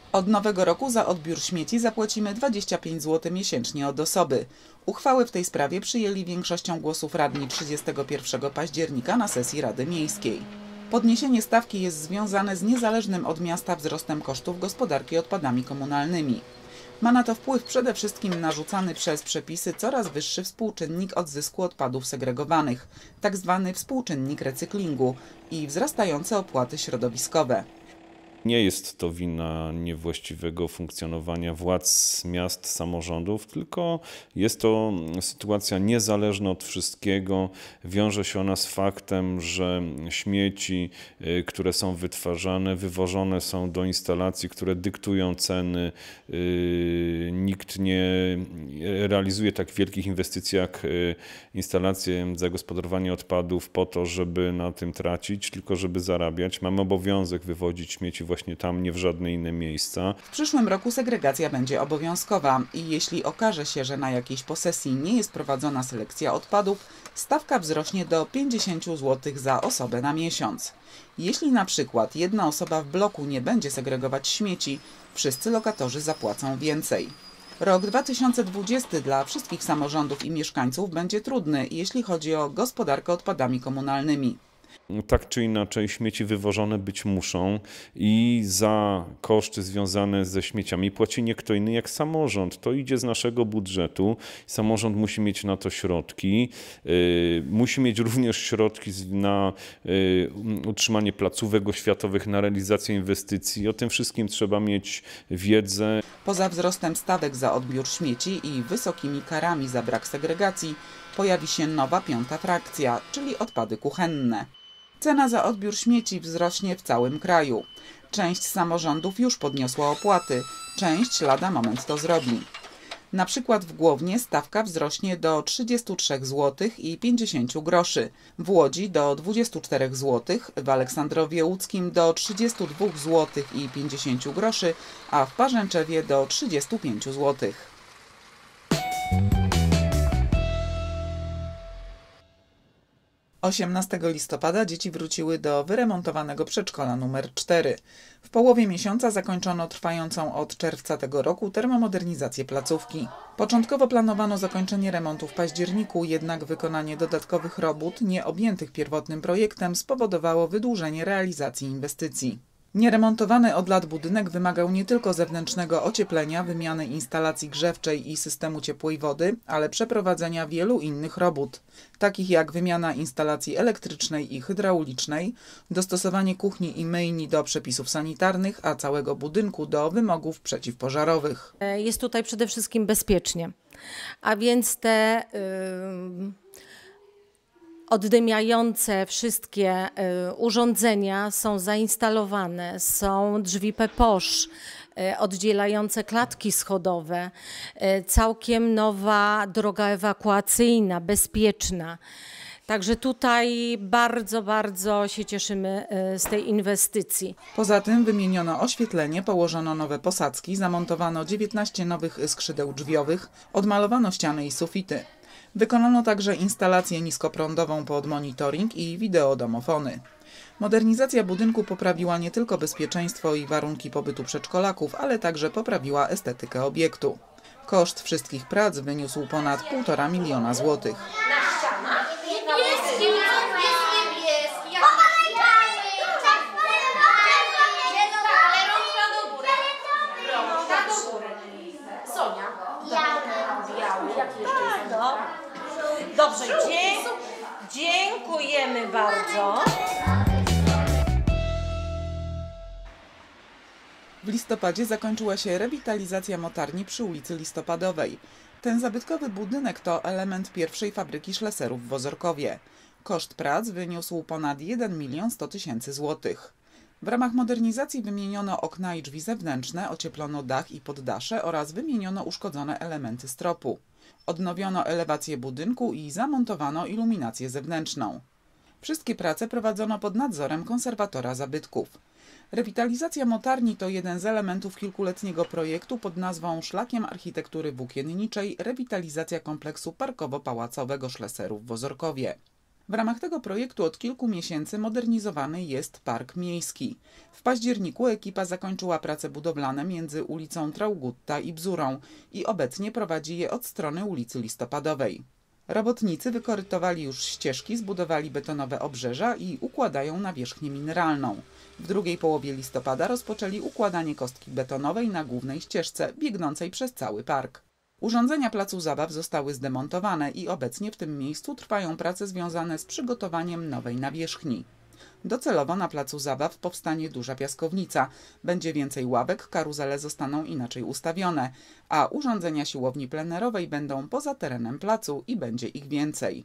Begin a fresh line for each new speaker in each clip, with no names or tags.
Od nowego roku za odbiór śmieci zapłacimy 25 zł miesięcznie od osoby. Uchwałę w tej sprawie przyjęli większością głosów radni 31 października na sesji Rady Miejskiej. Podniesienie stawki jest związane z niezależnym od miasta wzrostem kosztów gospodarki odpadami komunalnymi. Ma na to wpływ przede wszystkim narzucany przez przepisy coraz wyższy współczynnik odzysku odpadów segregowanych, tzw. współczynnik recyklingu i wzrastające opłaty środowiskowe.
Nie jest to wina niewłaściwego funkcjonowania władz miast, samorządów, tylko jest to sytuacja niezależna od wszystkiego. Wiąże się ona z faktem, że śmieci, które są wytwarzane, wywożone są do instalacji, które dyktują ceny. Nikt nie realizuje tak wielkich inwestycji jak instalacje zagospodarowania odpadów po to, żeby na tym tracić, tylko żeby zarabiać. Mamy obowiązek wywozić śmieci właśnie tam, nie w żadne inne miejsca.
W przyszłym roku segregacja będzie obowiązkowa i jeśli okaże się, że na jakiejś posesji nie jest prowadzona selekcja odpadów, stawka wzrośnie do 50 zł za osobę na miesiąc. Jeśli na przykład jedna osoba w bloku nie będzie segregować śmieci, wszyscy lokatorzy zapłacą więcej. Rok 2020 dla wszystkich samorządów i mieszkańców będzie trudny, jeśli chodzi o gospodarkę odpadami komunalnymi.
Tak czy inaczej śmieci wywożone być muszą i za koszty związane ze śmieciami płaci nie kto inny jak samorząd. To idzie z naszego budżetu. Samorząd musi mieć na to środki. Musi mieć również środki na utrzymanie placówek oświatowych, na realizację inwestycji. O tym wszystkim trzeba mieć wiedzę.
Poza wzrostem stawek za odbiór śmieci i wysokimi karami za brak segregacji pojawi się nowa piąta frakcja, czyli odpady kuchenne. Cena za odbiór śmieci wzrośnie w całym kraju. Część samorządów już podniosła opłaty, część lada moment to zrobi. Na przykład w Głownie stawka wzrośnie do 33 zł i 50 groszy, w Łodzi do 24 zł, w Aleksandrowie Łódzkim do 32 zł i 50 groszy, a w Parzęczewie do 35 zł. 18 listopada dzieci wróciły do wyremontowanego przedszkola nr 4. W połowie miesiąca zakończono trwającą od czerwca tego roku termomodernizację placówki. Początkowo planowano zakończenie remontu w październiku, jednak wykonanie dodatkowych robót nieobjętych pierwotnym projektem spowodowało wydłużenie realizacji inwestycji. Nieremontowany od lat budynek wymagał nie tylko zewnętrznego ocieplenia, wymiany instalacji grzewczej i systemu ciepłej wody, ale przeprowadzenia wielu innych robót, takich jak wymiana instalacji elektrycznej i hydraulicznej, dostosowanie kuchni i myjni do przepisów sanitarnych, a całego budynku do wymogów przeciwpożarowych.
Jest tutaj przede wszystkim bezpiecznie, a więc te oddymiające wszystkie urządzenia są zainstalowane, są drzwi PEPOSZ, oddzielające klatki schodowe, całkiem nowa droga ewakuacyjna, bezpieczna. Także tutaj bardzo się cieszymy z tej inwestycji.
Poza tym wymieniono oświetlenie, położono nowe posadzki, zamontowano 19 nowych skrzydeł drzwiowych, odmalowano ściany i sufity. Wykonano także instalację niskoprądową pod monitoring i wideodomofony. Modernizacja budynku poprawiła nie tylko bezpieczeństwo i warunki pobytu przedszkolaków, ale także poprawiła estetykę obiektu. Koszt wszystkich prac wyniósł ponad 1,5 miliona złotych.
Dobrze, dziękujemy bardzo.
W listopadzie zakończyła się rewitalizacja motarni przy ulicy Listopadowej. Ten zabytkowy budynek to element pierwszej fabryki szleserów w Ozorkowie. Koszt prac wyniósł ponad 1 100 000 złotych. W ramach modernizacji wymieniono okna i drzwi zewnętrzne, ocieplono dach i poddasze oraz wymieniono uszkodzone elementy stropu. Odnowiono elewację budynku i zamontowano iluminację zewnętrzną. Wszystkie prace prowadzono pod nadzorem konserwatora zabytków. Rewitalizacja motarni to jeden z elementów kilkuletniego projektu pod nazwą Szlakiem Architektury Włókienniczej rewitalizacja kompleksu parkowo-pałacowego Szleserów w Ozorkowie. W ramach tego projektu od kilku miesięcy modernizowany jest Park Miejski. W październiku ekipa zakończyła prace budowlane między ulicą Traugutta i Bzurą i obecnie prowadzi je od strony ulicy Listopadowej. Robotnicy wykorytowali już ścieżki, zbudowali betonowe obrzeża i układają nawierzchnię mineralną. W drugiej połowie listopada rozpoczęli układanie kostki betonowej na głównej ścieżce biegnącej przez cały park. Urządzenia placu zabaw zostały zdemontowane i obecnie w tym miejscu trwają prace związane z przygotowaniem nowej nawierzchni. Docelowo na placu zabaw powstanie duża piaskownica, będzie więcej ławek, karuzele zostaną inaczej ustawione, a urządzenia siłowni plenerowej będą poza terenem placu i będzie ich więcej.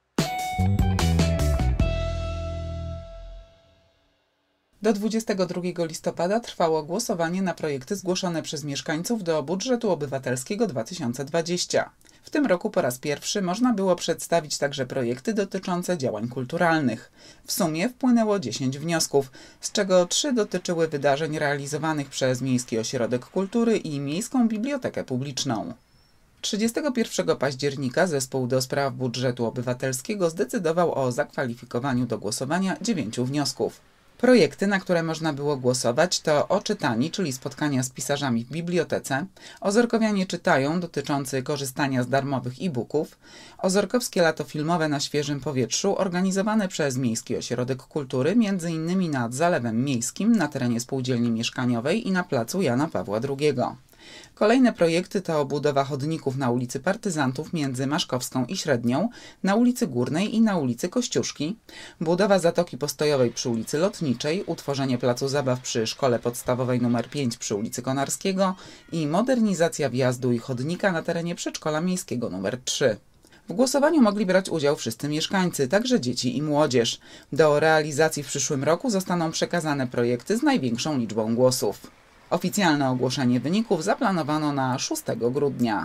Do 22 listopada trwało głosowanie na projekty zgłoszone przez mieszkańców do budżetu obywatelskiego 2020. W tym roku po raz pierwszy można było przedstawić także projekty dotyczące działań kulturalnych. W sumie wpłynęło 10 wniosków, z czego 3 dotyczyły wydarzeń realizowanych przez Miejski Ośrodek Kultury i Miejską Bibliotekę Publiczną. 31 października Zespół do spraw budżetu obywatelskiego zdecydował o zakwalifikowaniu do głosowania 9 wniosków. Projekty, na które można było głosować, to Oczytani, czyli spotkania z pisarzami w bibliotece, Ozorkowianie czytają, dotyczący korzystania z darmowych e-booków, Ozorkowskie lato filmowe na świeżym powietrzu, organizowane przez Miejski Ośrodek Kultury, m.in. nad Zalewem Miejskim, na terenie spółdzielni mieszkaniowej i na placu Jana Pawła II. Kolejne projekty to budowa chodników na ulicy Partyzantów między Maszkowską i Średnią, na ulicy Górnej i na ulicy Kościuszki, budowa zatoki postojowej przy ulicy Lotniczej, utworzenie placu zabaw przy Szkole Podstawowej nr 5 przy ulicy Konarskiego i modernizacja wjazdu i chodnika na terenie Przedszkola Miejskiego nr 3. W głosowaniu mogli brać udział wszyscy mieszkańcy, także dzieci i młodzież. Do realizacji w przyszłym roku zostaną przekazane projekty z największą liczbą głosów. Oficjalne ogłoszenie wyników zaplanowano na 6 grudnia.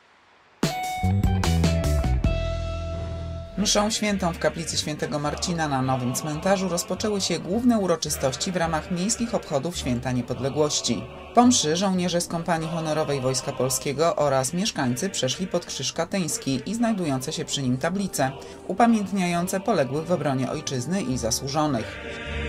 Mszą świętą w kaplicy Świętego Marcina na Nowym Cmentarzu rozpoczęły się główne uroczystości w ramach miejskich obchodów Święta Niepodległości. Po mszy żołnierze z Kompanii Honorowej Wojska Polskiego oraz mieszkańcy przeszli pod krzyż katyński i znajdujące się przy nim tablice, upamiętniające poległych w obronie ojczyzny i zasłużonych.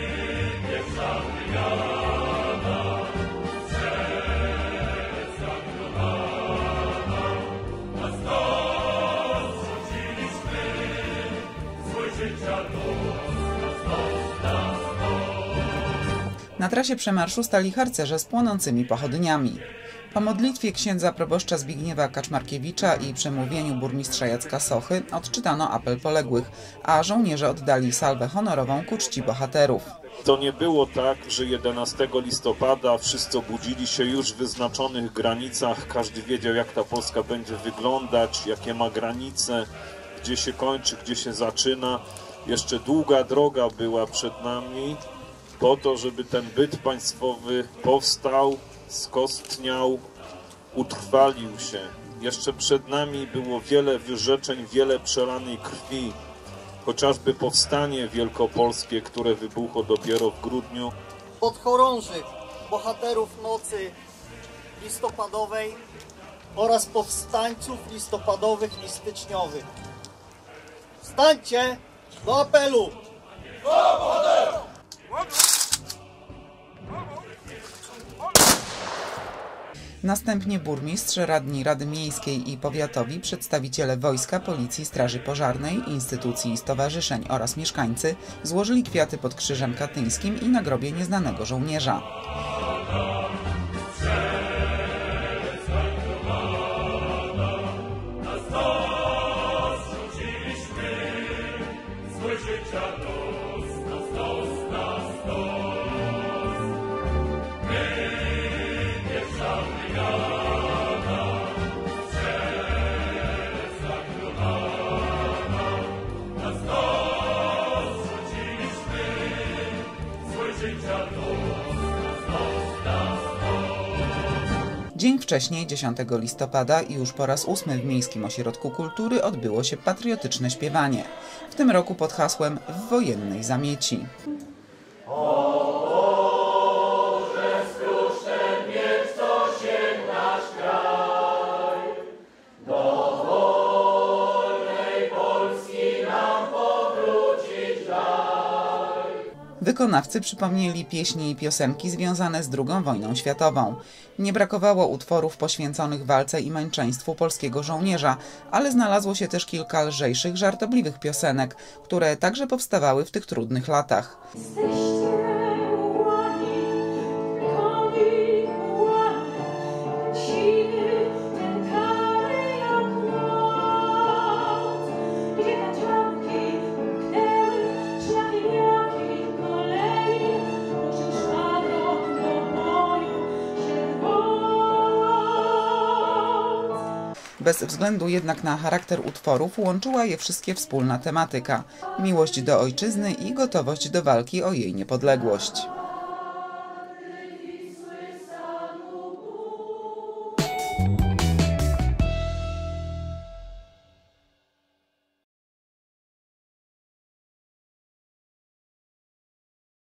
Na trasie przemarszu stali harcerze z płonącymi pochodniami. Po modlitwie księdza proboszcza Zbigniewa Kaczmarkiewicza i przemówieniu burmistrza Jacka Sochy odczytano apel poległych, a żołnierze oddali salwę honorową ku czci bohaterów.
To nie było tak, że 11 listopada wszyscy obudzili się już w wyznaczonych granicach, każdy wiedział, jak ta Polska będzie wyglądać, jakie ma granice, gdzie się kończy, gdzie się zaczyna. Jeszcze długa droga była przed nami po to, żeby ten byt państwowy powstał, skostniał, utrwalił się. Jeszcze przed nami było wiele wyrzeczeń, wiele przelanej krwi. Chociażby powstanie wielkopolskie, które wybuchło dopiero w grudniu.
Podchorążych, bohaterów nocy listopadowej oraz powstańców listopadowych i styczniowych. Wstańcie do apelu!
Następnie burmistrz, radni Rady Miejskiej i Powiatowi, przedstawiciele wojska, policji, straży pożarnej, instytucji i stowarzyszeń oraz mieszkańcy złożyli kwiaty pod krzyżem katyńskim i na grobie nieznanego żołnierza. Dzień wcześniej, 10 listopada i już po raz 8 w Miejskim Ośrodku Kultury odbyło się patriotyczne śpiewanie. W tym roku pod hasłem „W wojennej zamieci”.
Do wolnej Polski nam powrót.
Wykonawcy przypomnieli pieśni i piosenki związane z II wojną światową. Nie brakowało utworów poświęconych walce i męczeństwu polskiego żołnierza, ale znalazło się też kilka lżejszych, żartobliwych piosenek, które także powstawały w tych trudnych latach. Bez względu jednak na charakter utworów łączyła je wszystkie wspólna tematyka – miłość do ojczyzny i gotowość do walki o jej niepodległość.